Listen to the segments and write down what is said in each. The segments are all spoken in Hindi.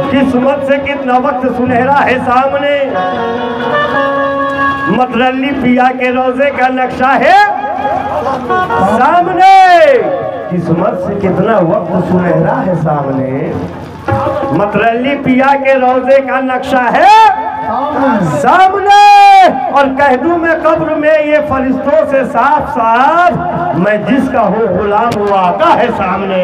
किस्मत से कितना वक्त सुनहरा है सामने, मतरली पिया के रोजे का नक्शा है सामने। किस्मत से कितना वक्त सुनहरा है सामने, मतरली पिया के रोजे का नक्शा है सामने। और कह दूं मैं कब्र में ये फरिश्तों से साफ साफ, मैं जिसका हूँ गुलाम वो आका है सामने।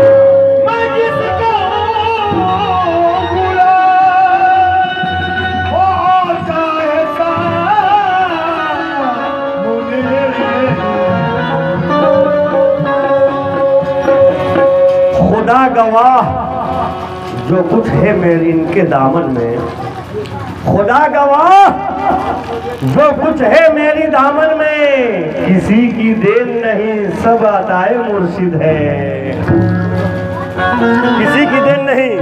खुदा गवाह जो कुछ है मेरी इनके दामन में, खुदा गवाह जो कुछ है मेरी दामन में, किसी की देन नहीं सब अताए मुर्शिद है, किसी की देन नहीं।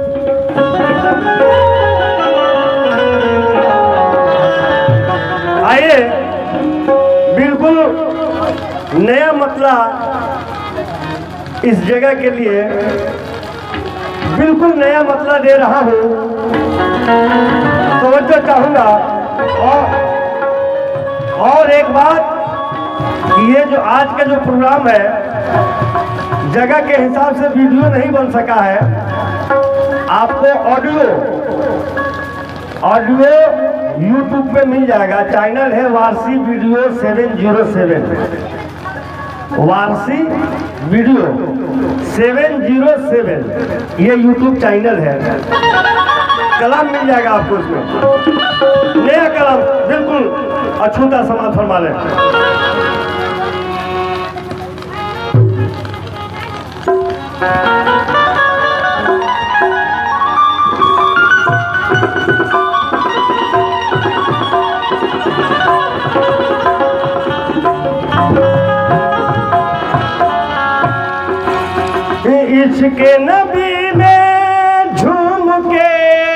आइए बिल्कुल नया मतला इस जगह के लिए बिल्कुल नया मतला दे रहा हूँ। तवज्जो चाहूँगा। और एक बात, ये जो आज का जो प्रोग्राम है जगह के हिसाब से वीडियो नहीं बन सका है, आपको ऑडियो YouTube पे मिल जाएगा। चैनल है वारसी वीडियो 707, वारसी वीडियो 707, ये YouTube चैनल है। कलाम मिल जाएगा आपको उसमें, नया कलाम बिल्कुल अछूता समाज फरमा लें। इश्क़े नबी में झूम के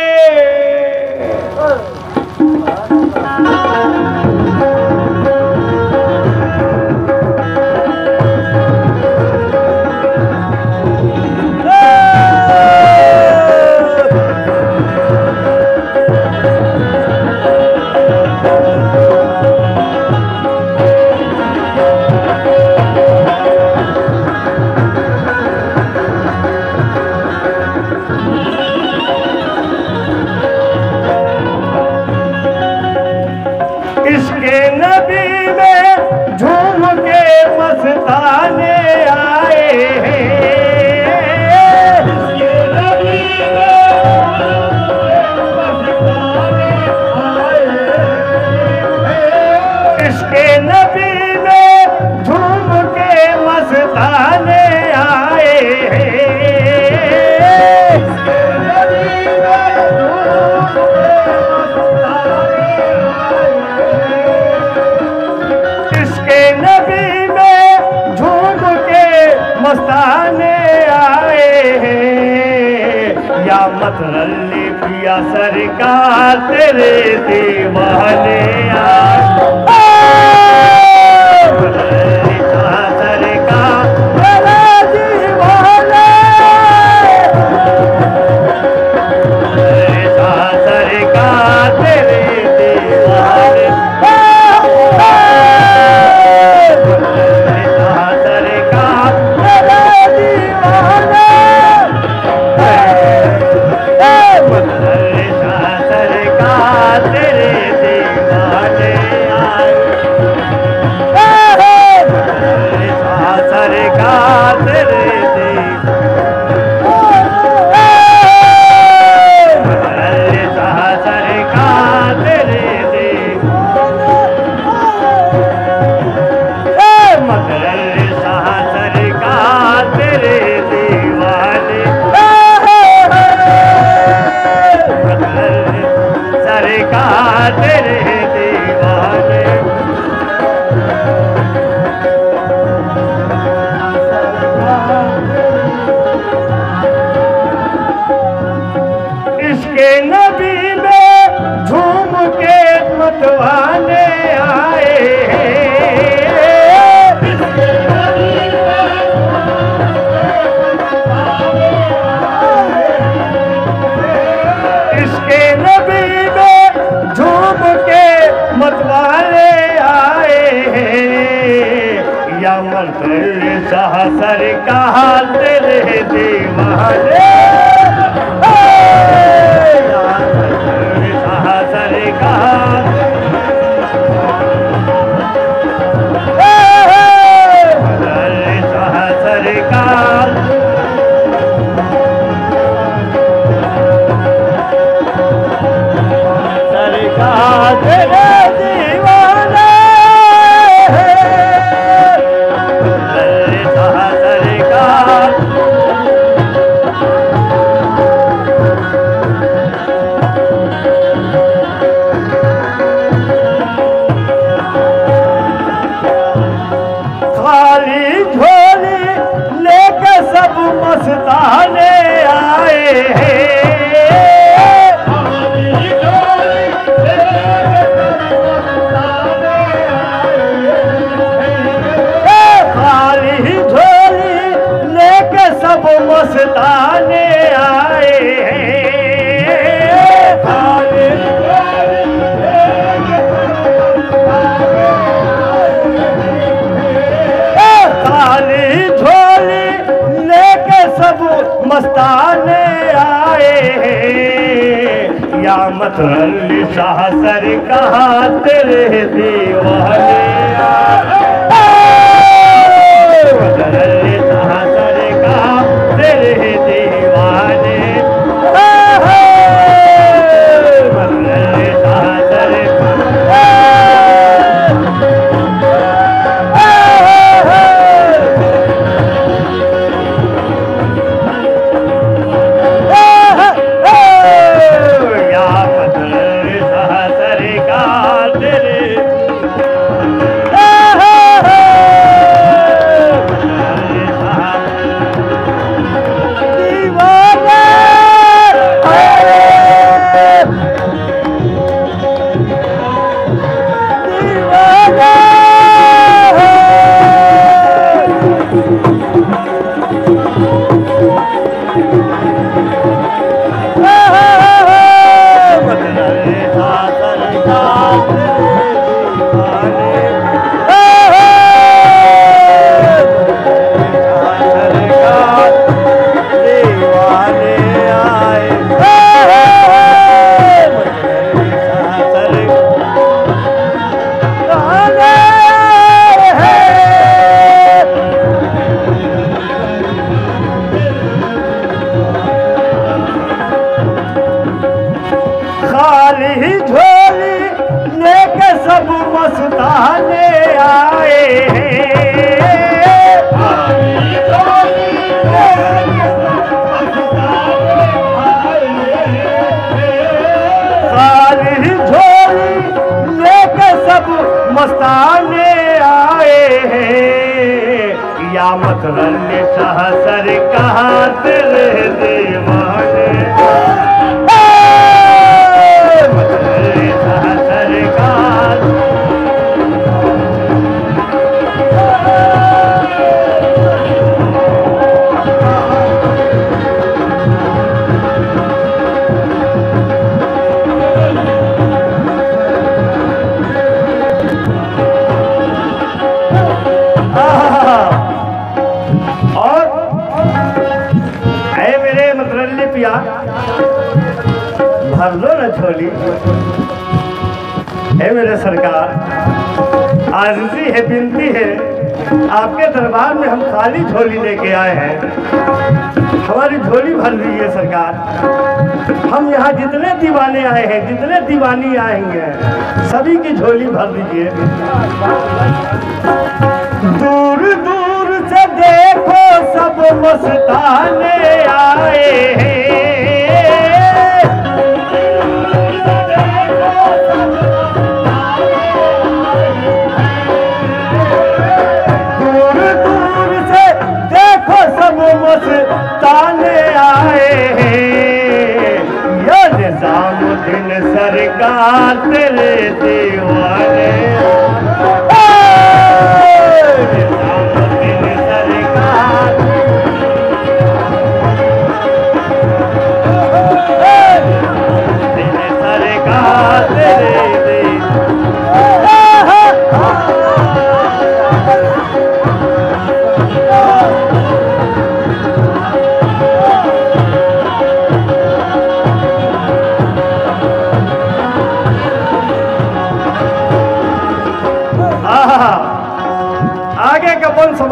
मतरली पिया सरकार तेरे दीवाने शाह सरकार तेरे दीवाने शाह सरकार शाह सरकार सरकार तेरे दीवाने मस्ताने आए खाली झोली लेके सब मस्ताने आए खाली झोली लेके सब मस्ताने आए या मतरल्ली शाह सरकार तेरे दीवाने मतरल्ली शाह सरकार तेरे दीवाने मतरल्ली शाह मस्ताने आए सारी झोली लेके सब मस्ताने आए या मतरल्ली शाह सरकार तेरे दीवाने मतरल्ली शाह सरकार भर लो न झोली है मेरे सरकार आजिज़ी है बिनती है आपके दरबार में हम खाली झोली लेके आए हैं हमारी झोली भर दीजिए सरकार हम यहाँ जितने दीवाने आए हैं जितने दीवानी आएंगे सभी की झोली भर दीजिए दूर दूर से देखो सब मस्ताने आए हैं मस्ताने आए या निजामुद्दीन सरकार तेरे दीवाने निजामुद्दीन सरकार तेरे दीवाने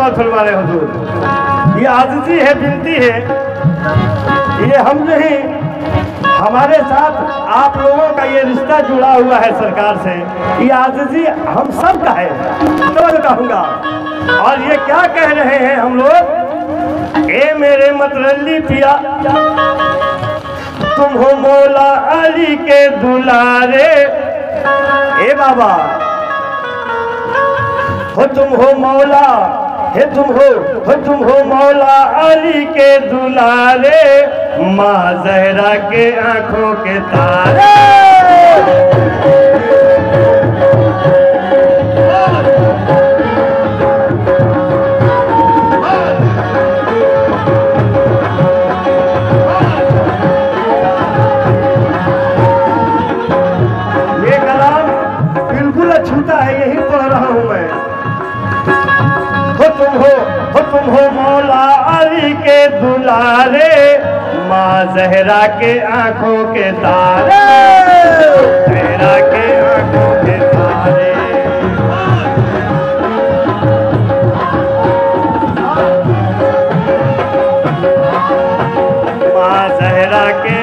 समाज फरमा रहे हुजूर। ये आजिज़ी है, विनती है, ये हम नहीं, हमारे साथ आप लोगों का ये रिश्ता जुड़ा हुआ है सरकार से, ये आजिज़ी हम सब का है, तो कहूँगा। और ये क्या कह रहे हैं हम लोग, ए मेरे मतरल्ली पिया, तुम हो मौला अली के दुलारे, ए बाबा हो तुम हो मौला, हे तुम हो मौला अली के दुलारे, माँ जहरा के आंखों के तारे। ये कलाम बिल्कुल अछूता है, यही पढ़ रहा हूं मैं। हो तुम हो मौला अली के दुलारे, माँ जहरा के आंखों के तारे, जहरा के आंखों के तारे। माँ जहरा के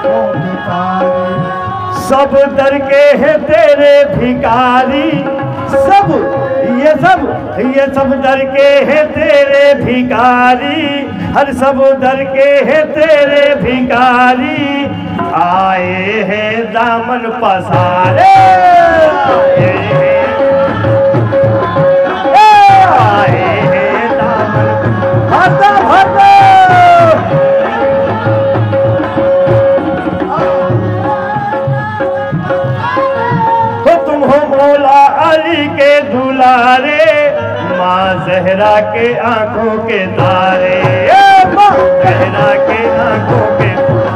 सब दर के हैं तेरे भिखारी, सब ये सब दर के हैं तेरे भिखारी, हर सब दर के हैं तेरे भिखारी, आए हैं दामन पसारे, आए हैं दामन भरता भरता। तुम हो मौला अली के दुलारे, माँ जहरा के आंखों के तारे, माँ जहरा के आंखों के।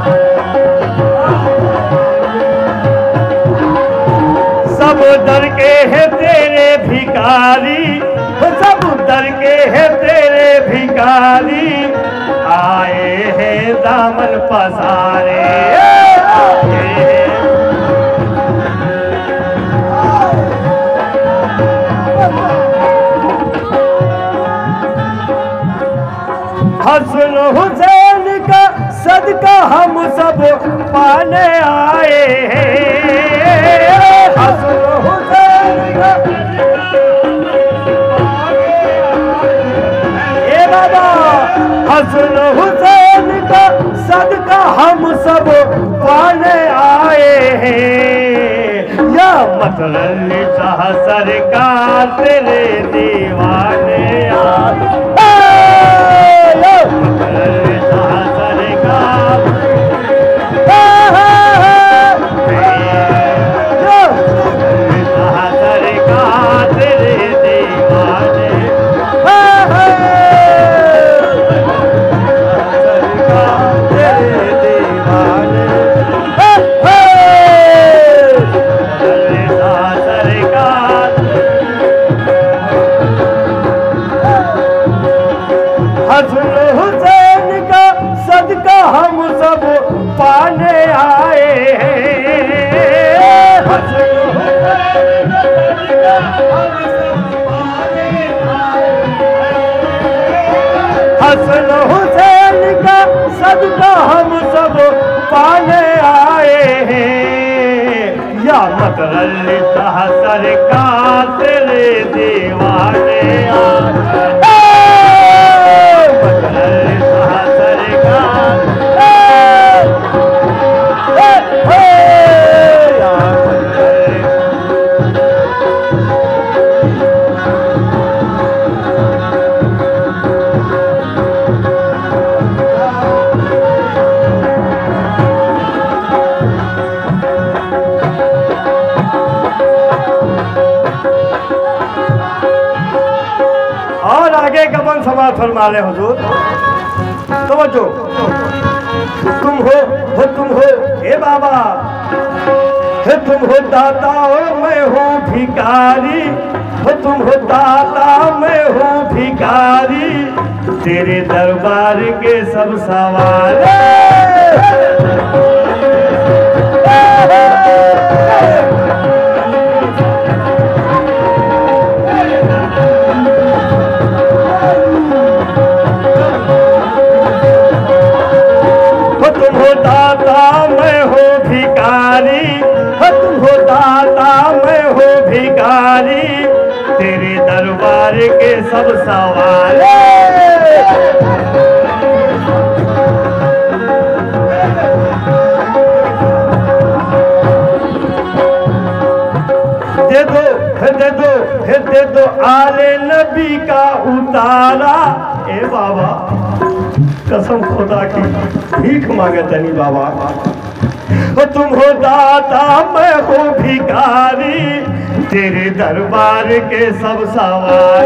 सब दर के हैं तेरे भिखारी, सब दर के हैं तेरे भिखारी, आए हैं दामन पसारे, आए हैं। हसन हुसैन का सदका हम सब पाने आए हैं, हसन हुसैन का, ए बाबा, हसन हुसैन का सदका हम सब पाने आए हैं, या मतरल्ली शाह सरकार तेरे दीवाने यार। हम सब पाने आए हैं, हसन हुसैन का सदका हम सब पाने आए हैं, या मतरल्ली शाह सरकार तेरे दीवाने आए, मतरल्ली शाह सरकार। और आगे कमन समाज फरमा रहे हुजूर, तवज्जो। तुम हो हे बाबा, हे तुम हो दाता और मैं हूँ भिखारी, हो तुम हो दाता मैं हूँ भिखारी, तेरे दरबार के सब सवाल। दाता मैं हो भिखारी, तुम हो दाता मैं हो भिखारी, तेरे दरबार के सब सवाल। दे दो आले नबी का उतारा। ए बाबा कसम खुदा की भीख मांगे तनी बाबा, तुम हो दाता मैं हो भिखारी, तेरे दरबार के सब सवाल।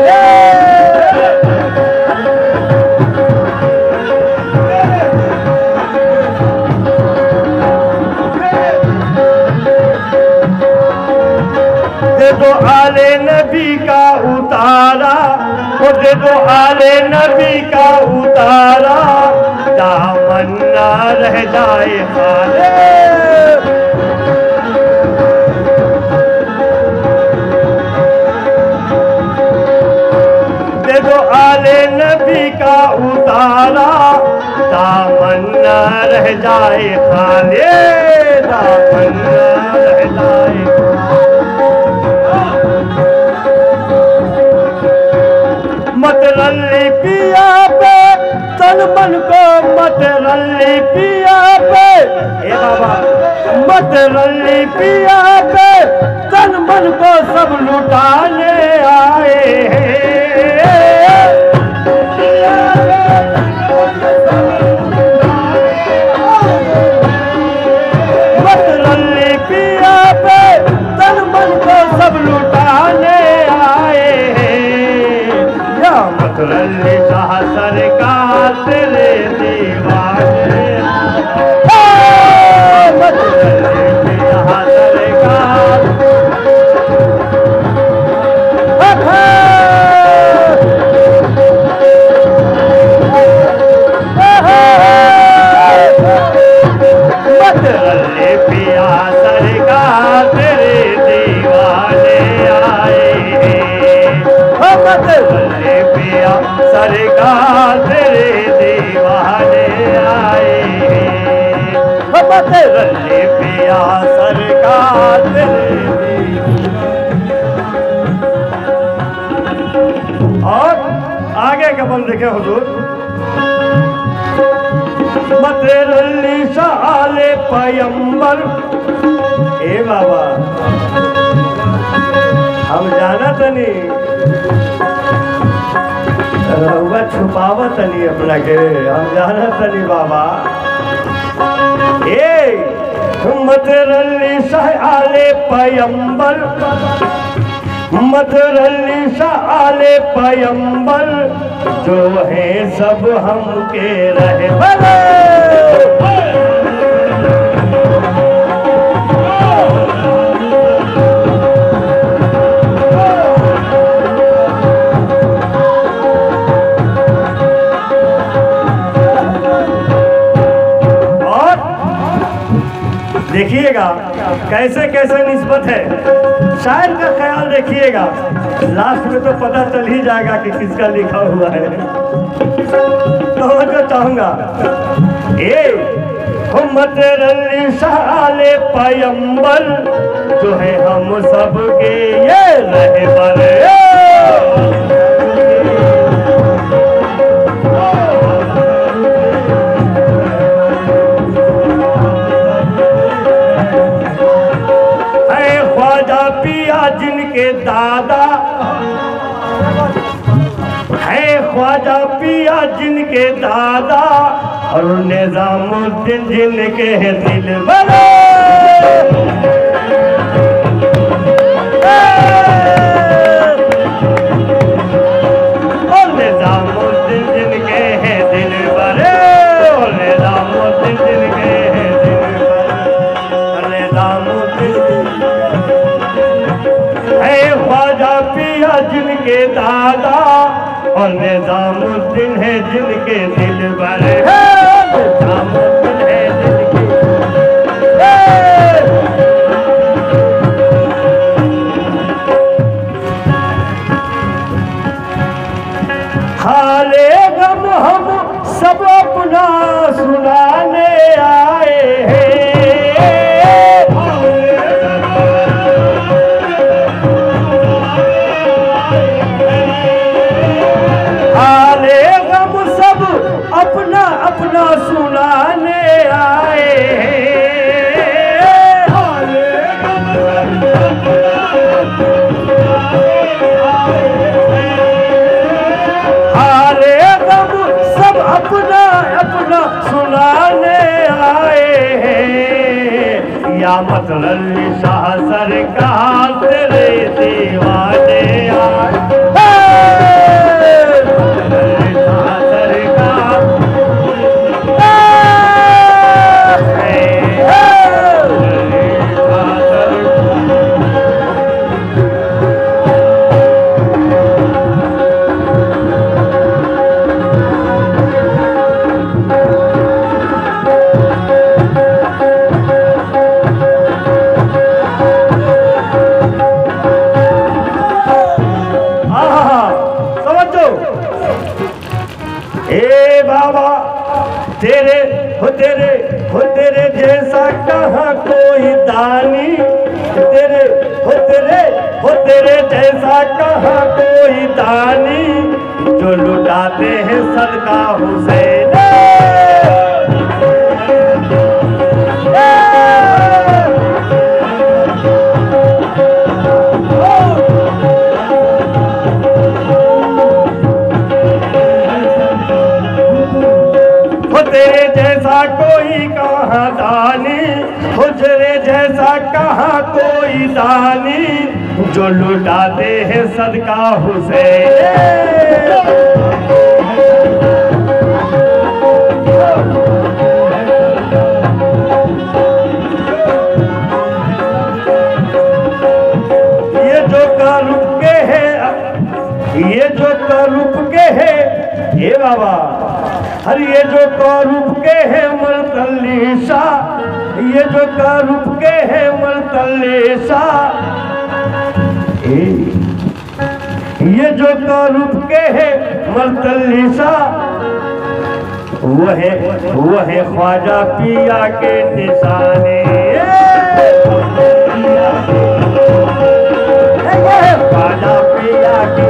दे दो आले नबी का उतारा, दे दो आले नबी का उतारा, दामन ना रह जाए खाली। दे दो आले नबी का उतारा, दामन ना रह जाए खाली, दामन ना रह जाए। मत रल्ली पिया पे तन मन को, मत रल्ली पिया पे, ए बाबा मत रल्ली पिया पे तन मन को सब लुटाने आए हैं। मत रल्ली पिया पे तन मन को सब लुटाने आए हैं, मत रल्ली शाह सरकार तेरे दीवाने, मत रल्ली शाह सरकार। मत रल्ली पिया सरकार तेरे दीवाने आए हैं, मत रल्ली पिया सरकार तेरे दीवाने आए हैं, मत रल्ली पिया सरकार तेरे दीवाने। और आगे का बल देखे हुजूर, मत रल्ली शाले पैगंबर। ए बाबा हम जाना तनी रहुआ छुपावा तनी अपना के, हम जाना तनी बाबा। ए मत रल्ली शाले पैगंबर, मत रल्ली शाले पैगंबर, जो है सब हमके रहे भले। देखिएगा कैसे कैसे निस्बत है, शायर का ख्याल देखिएगा, लास्ट में तो पता चल ही जाएगा कि किसका लिखा हुआ है। तो मैं जो चाहूंगा ए मत रल्ली शाले पैगंबर, जो है हम सबके ये रहबर। पिया जिनके दादा है, ख्वाजा पिया जिनके दादा, और निजामुद्दीन जिनके दिल बड़े। और निजामुद्दीन जिनके हैं दिल बड़े, और निजामुद्दीन जिनके हैं दिल बड़े, निजामुद्दीन है ख्वाजा पिया जिनके दादा, और निजामुद्दीन है जिनके दिल बड़े। निजामुद्दीन है जिनके हाले गम हम सब अपना सुनाने आए हैं। या मतलबी शाह सरकार तेरे दीवाने आए। मतलबी शाह सरकार तेरे जैसा कहाँ कोई दानी, तेरे जैसा कहाँ कोई दानी, जो लुटाते हैं सदका हुसैन। तेरे जैसा कोई कहाँ दानी, हुजरे जैसा कहाँ कोई दानी, जो लुटाते हैं सदका हुसैन। ये जो कारुप के हैं, ये जो कारुप के हैं, ये बाबा हर ये जो कारुप के हैं मरतलीसा, ये जो कारुप के हैं मरतलीसा, ये जो कारुप के हैं मरतलीसा, वह ख्वाजा पिया के निशाने। ख्वाजा पिया के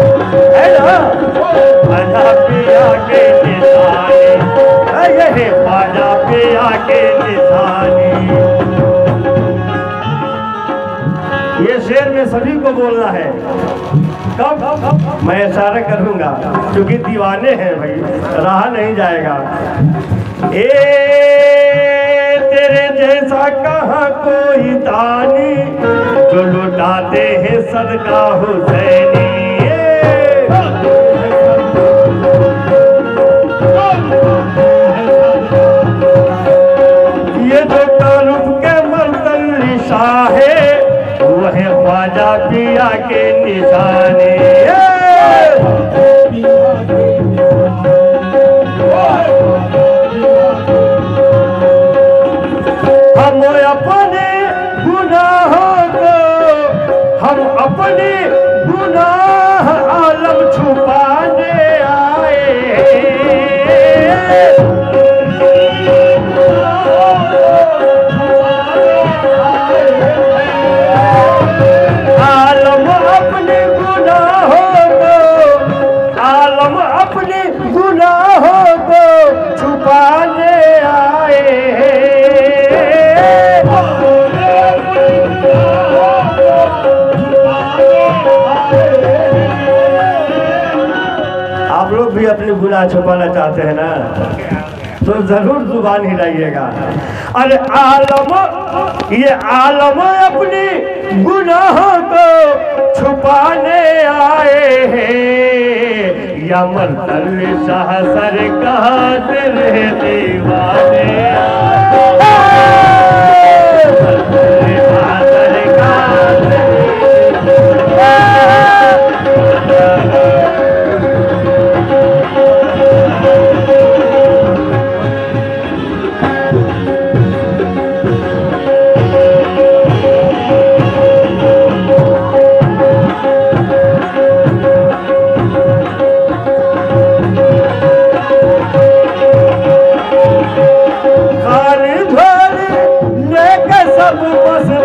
ख्वाजा पिया के निशाने, ये ख्वाजा पिया के निशाने। ये शेर में सभी को बोलना है। कब मैं इशारा करूंगा, क्योंकि दीवाने हैं भाई, रहा नहीं जाएगा। तेरे जैसा कहाँ कोई दानी, जो लुटाते हैं सदका हुसैनी। ये जो कारुप के मरतली शाह है, वह ख्वाजा पिया के निशाने। हम अपने गुनाहों को, हम अपने गुनाह आलम छुपाने आए। आलम अपने गुनाहों को, आलम अपने गुनाहों को छुपाने आए। आप लोग भी अपनी गुनाह छुपाना चाहते हैं ना, तो जरूर जुबान हिलाइएगा। अरे आलम, ये आलम अपनी गुनाहों को छुपाने आए हैं, या मरतली शाह सरकार तेरे दीवाने। मरतली शाह सरकार सब बस